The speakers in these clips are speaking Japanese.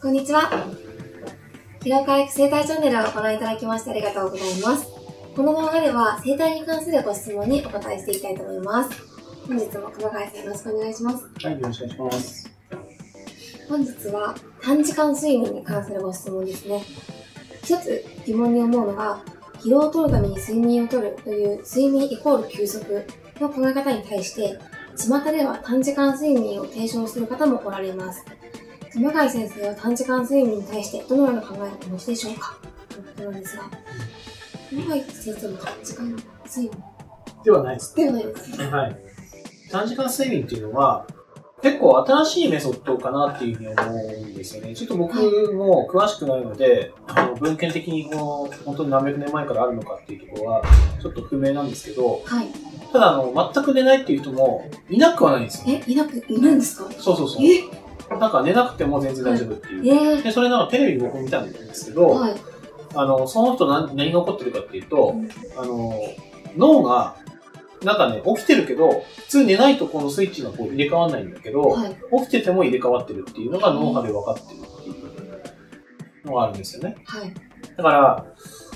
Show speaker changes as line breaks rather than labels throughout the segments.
こんにちは。疲労回復生態チャンネルをご覧いただきましてありがとうございます。この動画では生態に関するご質問にお答えしていきたいと思います。本日も熊谷さんよろしくお願いします。
はい、よろしくお願いします。
本日は短時間睡眠に関するご質問ですね。一つ疑問に思うのが、疲労を取るために睡眠をとるという睡眠イコール休息の考え方に対して、巷では短時間睡眠を提唱する方もおられます。熊谷先生は短時間睡眠に対してどのような考えをお持ちでしょうかということなんですが、熊谷先生の短時間睡眠
ではないです。
ではないです。
はい。短時間睡眠っていうのは、結構新しいメソッドかなっていうふうに思うんですよね。ちょっと僕も詳しくないので、文献的に本当に何百年前からあるのかっていうところは、ちょっと不明なんですけど、
はい。
ただ全く寝ないっていう人もいなくはないんですよ。
いるんですか？
そうそうそう。なんか寝なくても全然大丈夫っていう。で、それなんかテレビで僕見たんですけど、はい、その人何が起こってるかっていうと、脳が、なんかね、起きてるけど、普通寝ないとこのスイッチがこう入れ替わんないんだけど、はい、起きてても入れ替わってるっていうのが脳波で分かってるっていうのがあるんですよね。はい、だから、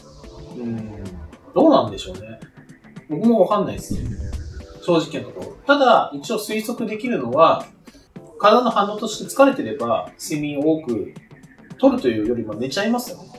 どうなんでしょうね。僕も分かんないですね。正直なところ。ただ、一応推測できるのは、体の反応として疲れてれば、睡眠を多く取るというよりも寝ちゃいますよね。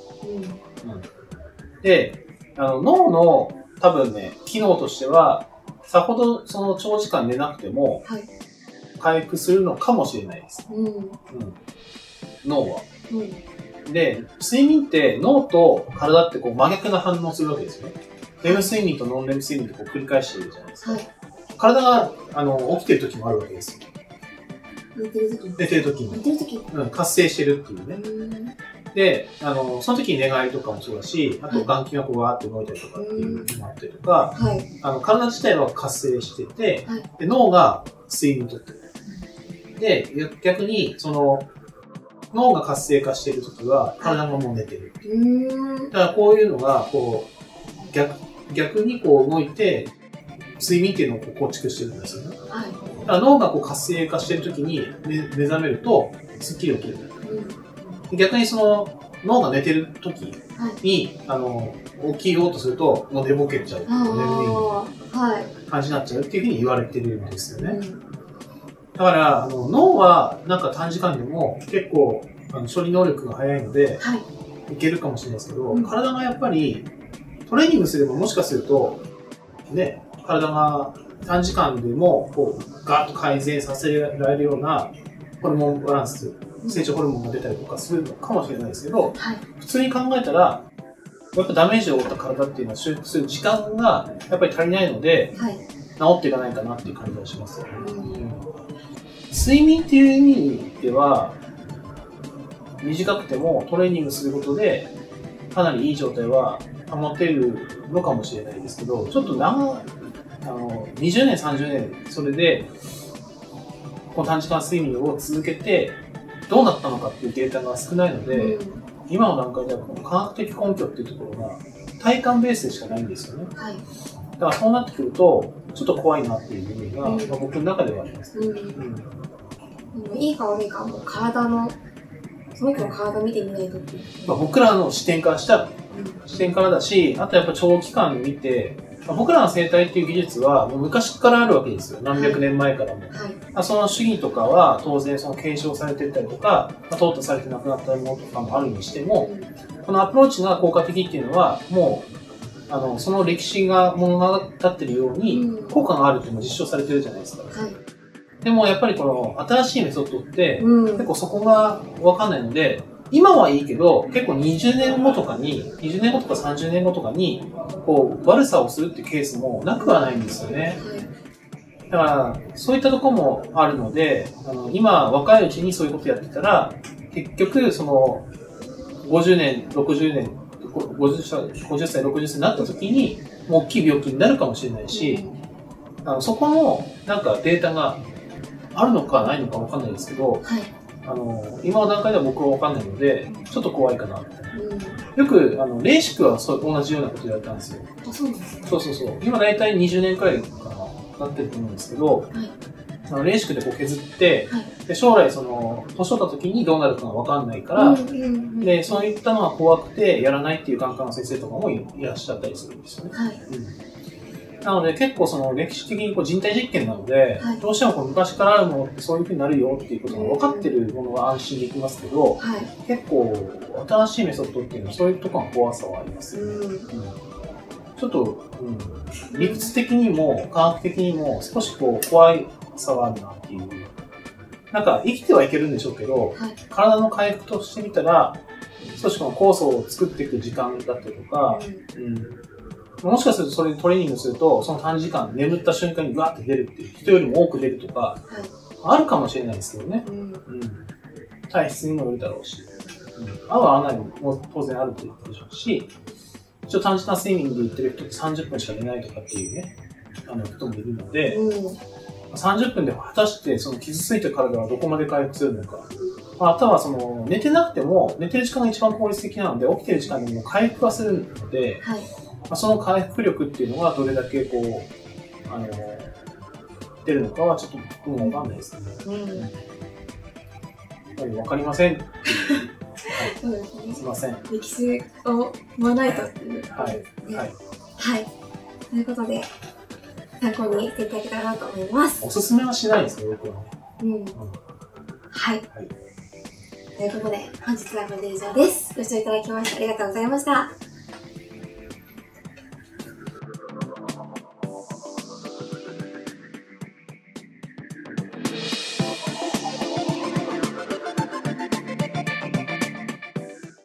で、脳の多分ね、機能としては、さほどその長時間寝なくても、回復するのかもしれないです。脳は。で、睡眠って脳と体ってこう真逆な反応するわけですよね。レム睡眠とノンレム睡眠ってこう繰り返してるじゃないですか。体が起きてる時もあるわけですよ。寝てる時に。活性してるっていうね。で、その時に寝返りとかもそうだし、あと眼球がこうわーって動いたりとかっていうのもあったりとか、体自体は活性してて、で脳が睡眠をとってる。で、逆に、脳が活性化している時は、体がもう寝てる。だからこういうのが、こう、逆にこう動いて、睡眠っていうのをこう構築してるんですよね。だから脳がこう活性化している時に目覚めると、スッキリ起きる。逆に脳が寝てる時に、起きようとすると、もう寝ぼけちゃう。眠い感じになっちゃうっていうふうに言われてるんですよね。だから、脳はなんか短時間でも結構、処理能力が早いので、いけるかもしれないですけど、体がやっぱりトレーニングすればもしかすると、ね、体が短時間でもこうガーッと改善させられるようなホルモンバランス、成長ホルモンが出たりとかするのかもしれないですけど、普通に考えたら、やっぱダメージを負った体っていうのは修復する時間がやっぱり足りないので、治っていかないかなっていう感じがしますよね。睡眠っていう意味では、短くてもトレーニングすることで、かなりいい状態は保てるのかもしれないですけど、ちょっと20年、30年、それで、この短時間睡眠を続けて、どうなったのかっていうデータが少ないので、今の段階ではこの科学的根拠っていうところが体感ベースでしかないんですよね。だからそうなってくると、ちょっと怖いなっていう部分が、僕の中ではあります。
いいか悪いかもうその人の体を見てみないとっていう。
僕らの視点からしたら、視点からだし、あとやっぱ長期間見て、僕らの生態っていう技術はもう昔からあるわけですよ。何百年前からも。その主義とかは当然継承されていったりとか、淘汰されてなくなったものとかもあるにしても、このアプローチが効果的っていうのは、もう、その歴史が物語っているように、効果があるっていうのも実証されてるじゃないですか。でもやっぱりこの新しいメソッドって、結構そこがわかんないので、今はいいけど、結構20年後とか30年後とかに、こう、悪さをするっていうケースもなくはないんですよね。だから、そういったところもあるので、今、若いうちにそういうことやってたら、結局、50年、60年、50歳、60歳になった時に、もう大きい病気になるかもしれないし、そこの、なんかデータがあるのかないのかわかんないですけど、今の段階では僕は分かんないので、ちょっと怖いかなって。よく、レーシックは同じようなこと言われたんですよ。
そうなんですね。
そう。今大体20年くらいかなってると思うんですけど、 レーシックでこう削って、
はい、
で将来年を取った時にどうなるかが分かんないから、でそういったのは怖くてやらないっていう眼科の先生とかもいらっしゃったりするんですよね。はい、なので結構歴史的にこう人体実験なので、はい、どうしてもこう昔からあるものってそういう風になるよっていうことが分かってるものは安心できますけど、はい、結構新しいメソッドっていうのはそういうところの怖さはありますよね。ちょっと、理屈的にも科学的にも少しこう怖いさはあるなっていう。なんか生きてはいけるんでしょうけど、はい、体の回復としてみたら、少しこの酵素を作っていく時間だったりとか、もしかするとそれでトレーニングすると、その短時間眠った瞬間にガーって出るっていう、人よりも多く出るとか、はい、あるかもしれないですけどね。体質にもよるだろうし、合う合わないも当然あるということでしょうし、一応短時間睡眠で言ってる人って30分しか寝ないとかっていうね、人もいるので、30分で果たしてその傷ついた体はどこまで回復するのか。または寝てなくても、寝てる時間が一番効率的なので、起きてる時間でも回復はするので、はい、その回復力っていうのはどれだけこう、出るのかはちょっと僕もわかんないですね。やっぱりわかりませんっていう。
そうですね。
すいません。
歴史を学ないとっていう。
はい。はい。
はい。ということで、参考にしていただけたらなと思います。
おすすめはしないですね、僕は。
はい。ということで、本日はこれで以上です。ご視聴いただきましてありがとうございました。